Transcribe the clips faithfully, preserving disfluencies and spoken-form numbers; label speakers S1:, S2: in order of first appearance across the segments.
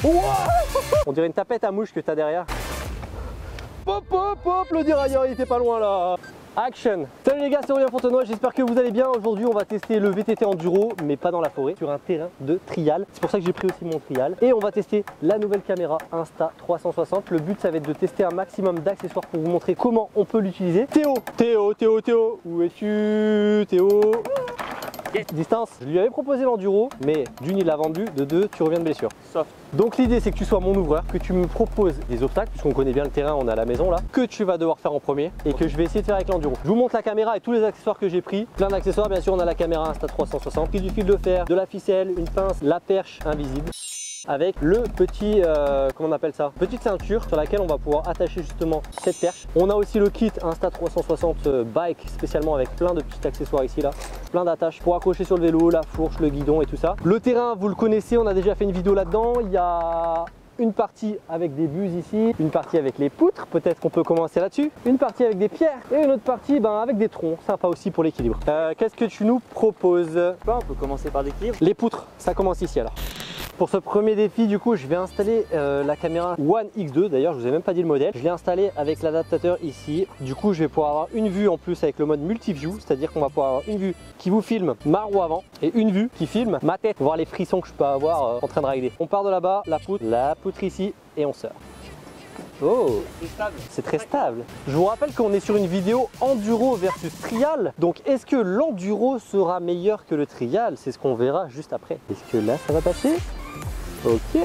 S1: Wow. On dirait une tapette à mouche que t'as derrière. Hop hop hop, le dérailleur il était pas loin là. Action! Salut les gars, c'est Aurélien Fontenoy, j'espère que vous allez bien. Aujourd'hui on va tester le V T T enduro, mais pas dans la forêt, sur un terrain de trial. C'est pour ça que j'ai pris aussi mon trial. Et on va tester la nouvelle caméra Insta trois cent soixante. Le but ça va être de tester un maximum d'accessoires pour vous montrer comment on peut l'utiliser. Théo, Théo, Théo, Théo, où es-tu Théo? Distance, je lui avais proposé l'enduro, mais d'une il l'a vendu, de deux tu reviens de blessure. Soft. Donc l'idée c'est que tu sois mon ouvreur, que tu me proposes des obstacles, puisqu'on connaît bien le terrain, on est à la maison là, que tu vas devoir faire en premier et que je vais essayer de faire avec l'enduro. Je vous montre la caméra et tous les accessoires que j'ai pris. Plein d'accessoires, bien sûr on a la caméra Insta trois cent soixante, pris du fil de fer, de la ficelle, une pince, la perche invisible. Avec le petit, euh, comment on appelle ça, petite ceinture sur laquelle on va pouvoir attacher justement cette perche. On a aussi le kit Insta trois cent soixante bike spécialement avec plein de petits accessoires ici là, plein d'attaches pour accrocher sur le vélo, la fourche, le guidon et tout ça. Le terrain vous le connaissez, on a déjà fait une vidéo là-dedans. Il y a une partie avec des buses ici, une partie avec les poutres, peut-être qu'on peut commencer là-dessus, une partie avec des pierres et une autre partie ben, avec des troncs, sympa aussi pour l'équilibre. Euh, Qu'est-ce que tu nous proposes?
S2: On peut commencer par l'équilibre.
S1: Les poutres, ça commence ici alors. Pour ce premier défi, du coup, je vais installer euh, la caméra One X deux. D'ailleurs, je vous ai même pas dit le modèle. Je l'ai installé avec l'adaptateur ici. Du coup, je vais pouvoir avoir une vue en plus avec le mode multi-view, c'est-à-dire qu'on va pouvoir avoir une vue qui vous filme ma roue avant et une vue qui filme ma tête, voir les frissons que je peux avoir euh, en train de rider. On part de là-bas, la poutre, la poutre ici et on sort. Oh, c'est très stable. Je vous rappelle qu'on est sur une vidéo enduro versus trial. Donc est-ce que l'enduro sera meilleur que le trial? C'est ce qu'on verra juste après. Est-ce que là ça va passer? Ok.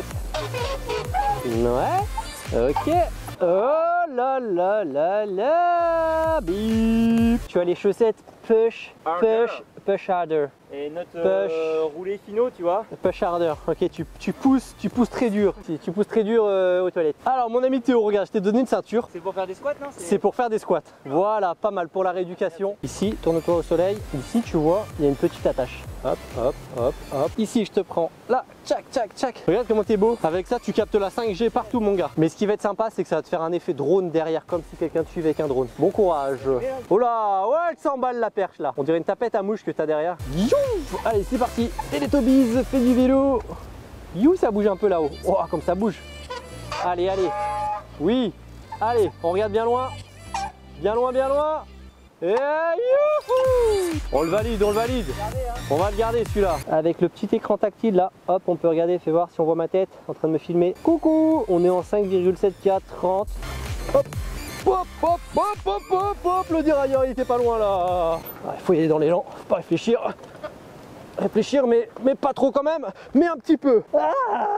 S1: Ouais. Ok. Oh là là là là. Bip. Tu as les chaussettes push, push, push harder.
S2: Et notre euh, roulé finaux, tu vois.
S1: Push harder. Ok, tu, tu pousses, tu pousses très dur. Tu, tu pousses très dur euh, aux toilettes. Alors mon ami Théo, regarde, je t'ai donné une ceinture.
S2: C'est pour faire des squats, non?
S1: C'est pour faire des squats. Voilà, pas mal pour la rééducation. Ici, tourne-toi au soleil. Ici, tu vois, il y a une petite attache. Hop, hop, hop, hop. Ici, je te prends là. Tchac, tchac, tchac. Regarde comment t'es beau. Avec ça, tu captes la cinq G partout, mon gars. Mais ce qui va être sympa, c'est que ça va te faire un effet drone derrière, comme si quelqu'un te suivait avec un drone. Bon courage. Oh là, ouais, elle s'emballe la perche là. On dirait une tapette à mouche que t'as derrière. Youf. Allez, c'est parti. Teletubbies, fais du vélo. You, ça bouge un peu là-haut. Oh, comme ça bouge. Allez, allez. Oui. Allez, on regarde bien loin. Bien loin, bien loin. Et youhou! On le valide, on le valide. On va le garder celui-là. Avec le petit écran tactile là, hop, on peut regarder, fais voir si on voit ma tête en train de me filmer. Coucou, on est en cinq virgule sept K trente. Hop, hop, hop, hop, hop, hop, hop, le dérailleur il était pas loin là. Il ah, faut y aller dans l'élan, faut pas réfléchir. Réfléchir, mais, mais pas trop quand même, mais un petit peu. Ah!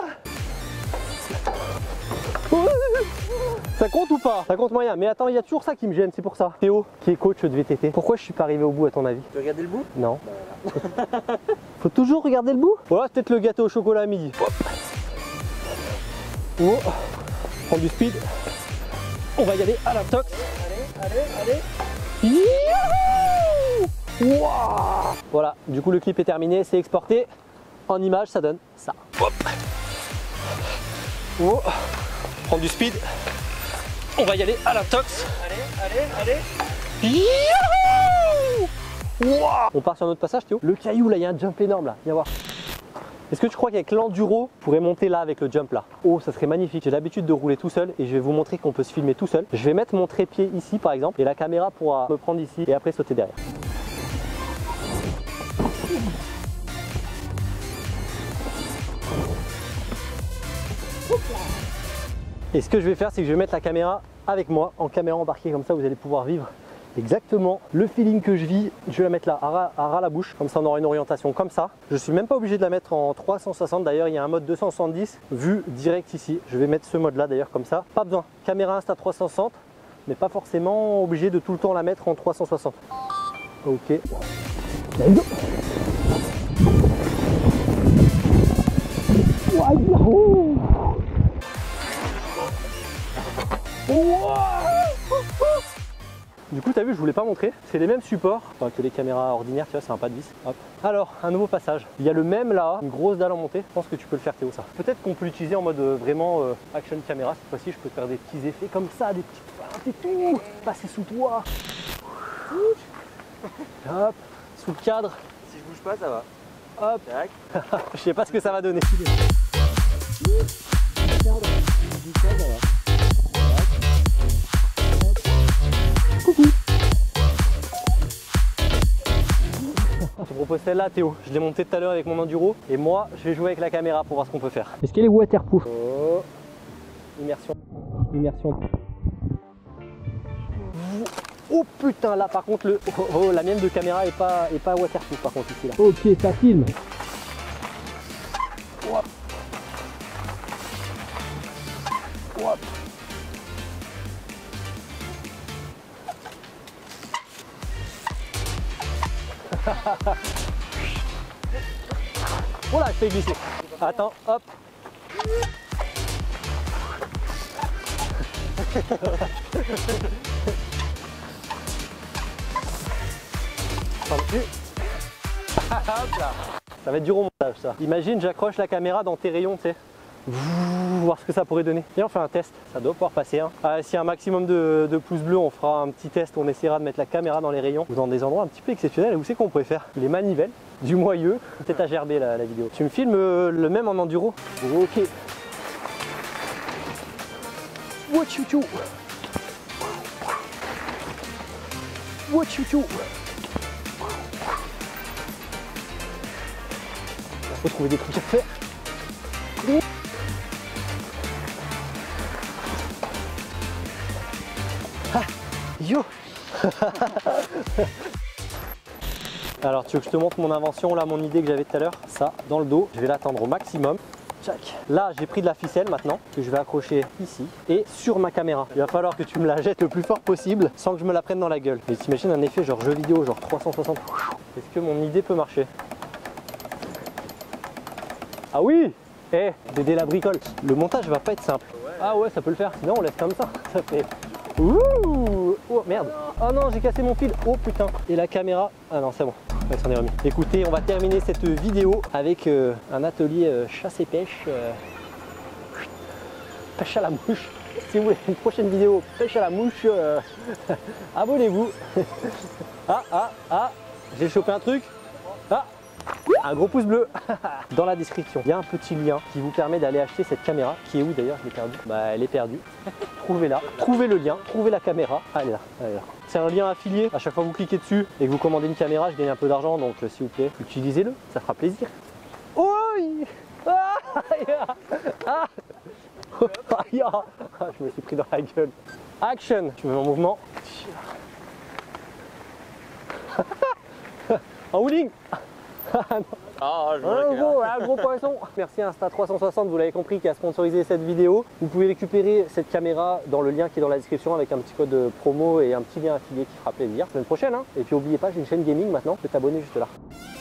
S1: Ça compte ou pas? Ça compte moyen, mais attends, il y a toujours ça qui me gêne, c'est pour ça. Théo, qui est coach de V T T, pourquoi je suis pas arrivé au bout à ton avis?
S2: Tu veux regarder le bout?
S1: Non. Bah voilà. Faut toujours regarder le bout? Voilà, peut-être le gâteau au chocolat à midi. Hop. Oh. Prends du speed. On va y aller à la tox.
S2: Allez, allez, allez.
S1: Youhou. Wow. Voilà, du coup le clip est terminé, c'est exporté. En image, ça donne ça. Hop. Oh. Prends du speed. On va y aller à la tox.
S2: Allez, allez, allez.
S1: Youhou. Wow. On part sur un autre passage, Théo. Le caillou, là, il y a un jump énorme, là. Viens voir. Est-ce que tu crois qu'avec l'enduro, on pourrait monter là avec le jump là? Oh, ça serait magnifique. J'ai l'habitude de rouler tout seul et je vais vous montrer qu'on peut se filmer tout seul. Je vais mettre mon trépied ici, par exemple, et la caméra pourra me prendre ici et après sauter derrière. Et ce que je vais faire, c'est que je vais mettre la caméra avec moi en caméra embarquée, comme ça vous allez pouvoir vivre exactement le feeling que je vis. Je vais la mettre là à ras, à ras la bouche, comme ça on aura une orientation comme ça. Je suis même pas obligé de la mettre en trois cent soixante, d'ailleurs il y a un mode deux cent soixante-dix vue direct ici. Je vais mettre ce mode là d'ailleurs comme ça, pas besoin. Caméra Insta trois cent soixante, mais pas forcément obligé de tout le temps la mettre en trois cent soixante. Ok. Let's go. Wow. Wow. Du coup, tu as vu, je voulais pas montrer. C'est les mêmes supports enfin, que les caméras ordinaires, tu vois, c'est un pas de vis. Hop. Alors, un nouveau passage. Il y a le même là, une grosse dalle en montée. Je pense que tu peux le faire, Théo, ça. Peut-être qu'on peut l'utiliser en mode euh, vraiment euh, action caméra. Cette fois-ci, je peux te faire des petits effets comme ça, des petites feintes et tout. Passer sous toi. Hop, sous le cadre.
S2: Si je bouge pas, ça va.
S1: Hop. Je sais pas ce que ça va donner. Coucou. Je te propose celle-là Théo, je l'ai montée tout à l'heure avec mon enduro et moi je vais jouer avec la caméra pour voir ce qu'on peut faire. Est-ce qu'elle est waterproof? Oh. Immersion. Immersion. Oh putain là par contre le. Oh, oh la mienne de caméra est pas, est pas waterproof par contre ici là. Ok ça filme. Hop. Hop. Voilà, je fais glisser. Attends, hop. Hop là. Ça va être dur au montage ça. Imagine, j'accroche la caméra dans tes rayons, tu sais. Voir ce que ça pourrait donner. Et on fait un test, ça doit pouvoir passer. Hein. Ah, s'il y a un maximum de, de pouces bleus, on fera un petit test, on essaiera de mettre la caméra dans les rayons ou dans des endroits un petit peu exceptionnels. Où c'est qu'on pourrait faire les manivelles, du moyeu. Peut-être à gerber la, la vidéo. Tu me filmes euh, le même en enduro? Ok. Watch you too. Watch you too. Il faut trouver des trucs à faire. Ah, yo. Alors tu veux que je te montre mon invention là, mon idée que j'avais tout à l'heure? Ça, dans le dos, je vais l'attendre au maximum. Tchac. Là j'ai pris de la ficelle maintenant que je vais accrocher ici et sur ma caméra. Il va falloir que tu me la jettes le plus fort possible sans que je me la prenne dans la gueule. Et t'imagines un effet genre jeu vidéo, genre trois cent soixante. Est-ce que mon idée peut marcher? Ah oui. Eh, Dédé la bricole. Le montage va pas être simple. Ouais. Ah ouais, ça peut le faire. Sinon on laisse comme ça. Ça fait... Ouh. Oh merde. Oh non, j'ai cassé mon fil. Oh putain. Et la caméra. Ah non, c'est bon. Ouais, s'en est remis. Écoutez, on va terminer cette vidéo avec euh, un atelier euh, chasse et pêche. Euh... Pêche à la mouche. Si vous voulez une prochaine vidéo pêche à la mouche, euh... abonnez-vous. Ah, ah, ah. J'ai chopé un truc. Ah. Un gros pouce bleu. Dans la description, il y a un petit lien qui vous permet d'aller acheter cette caméra. Qui est où d'ailleurs? Je l'ai perdue. Bah elle est perdue. Trouvez-la, trouvez le lien, trouvez la caméra. Ah, elle est là, elle est là. C'est un lien affilié. À chaque fois que vous cliquez dessus et que vous commandez une caméra, je gagne un peu d'argent. Donc euh, s'il vous plaît, utilisez-le, ça fera plaisir. Oh ah, ah, ah, je me suis pris dans la gueule. Action. Tu me mets en mouvement. En wheeling.
S2: Ah, je
S1: un, gros, un gros poisson. Merci Insta trois cent soixante, vous l'avez compris, qui a sponsorisé cette vidéo. Vous pouvez récupérer cette caméra dans le lien qui est dans la description avec un petit code promo et un petit lien affilié qui fera plaisir. La semaine prochaine, hein. Et puis n'oubliez pas, j'ai une chaîne gaming maintenant, tu peux t'abonner juste là.